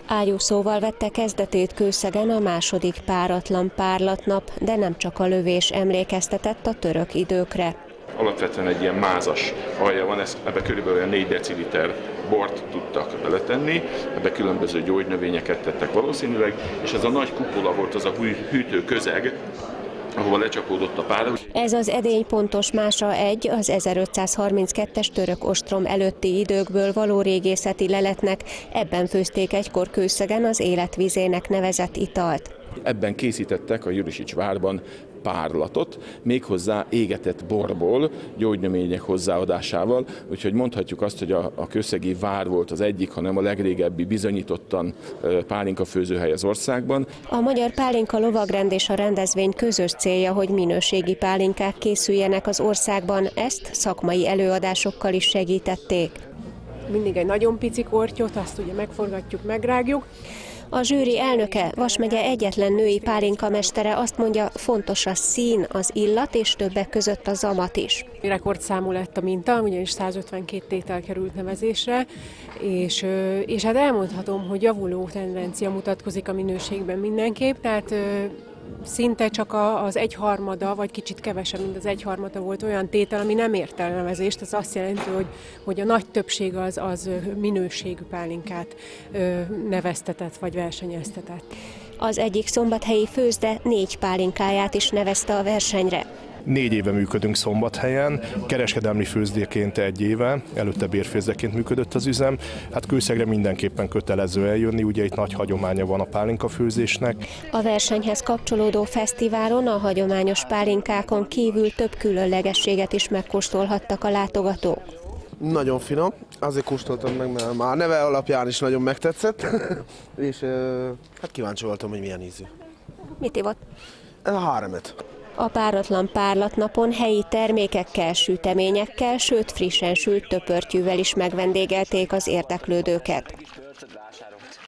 Ágyúszóval vette kezdetét Kőszegen a második páratlan párlatnap, de nem csak a lövés emlékeztetett a török időkre. Alapvetően egy ilyen mázas alja van, ebbe körülbelül 4 deciliter bort tudtak beletenni, ebbe különböző gyógynövényeket tettek valószínűleg, és ez a nagy kupola volt az a hűtő közeg, ahova lecsapódott a pár. Ez az edény pontos mása egy az 1532-es török ostrom előtti időkből való régészeti leletnek, ebben főzték egykor Kőszegen az életvizének nevezett italt. Ebben készítettek a Jurisics várban párlatot, méghozzá égetett borból, gyógynövények hozzáadásával, úgyhogy mondhatjuk azt, hogy a kőszegi vár volt az egyik, hanem a legrégebbi bizonyítottan pálinkafőzőhely az országban. A Magyar Pálinka Lovagrend és a rendezvény közös célja, hogy minőségi pálinkák készüljenek az országban, ezt szakmai előadásokkal is segítették. Mindig egy nagyon pici kortyot, azt ugye megforgatjuk, megrágjuk. A zsűri elnöke, Vas megye egyetlen női pálinkamestere azt mondja, fontos a szín, az illat és többek között a zamat is. Rekordszámú lett a minta, ugyanis 152 tétel került nevezésre, és hát elmondhatom, hogy javuló tendencia mutatkozik a minőségben mindenképp, tehát szinte csak az egyharmada, vagy kicsit kevesebb, mint az egyharmada volt olyan tétel, ami nem ért el nevezést. Ez azt jelenti, hogy a nagy többség az minőségű pálinkát neveztetett, vagy versenyeztetett. Az egyik szombathelyi főzde 4 pálinkáját is nevezte a versenyre. 4 éve működünk Szombathelyen, kereskedelmi főzdéként 1 éve, előtte bérfőzdeként működött az üzem. Hát Kőszegre mindenképpen kötelező eljönni, ugye itt nagy hagyománya van a pálinkafőzésnek. A versenyhez kapcsolódó fesztiválon a hagyományos pálinkákon kívül több különlegességet is megkóstolhattak a látogatók. Nagyon finom, azért kóstoltam meg, mert már neve alapján is nagyon megtetszett, és hát kíváncsi voltam, hogy milyen ízű. Mit ivott? Ez a háremet. A páratlan párlatnapon helyi termékekkel, süteményekkel, sőt frissen sült töpörtyűvel is megvendégelték az érdeklődőket.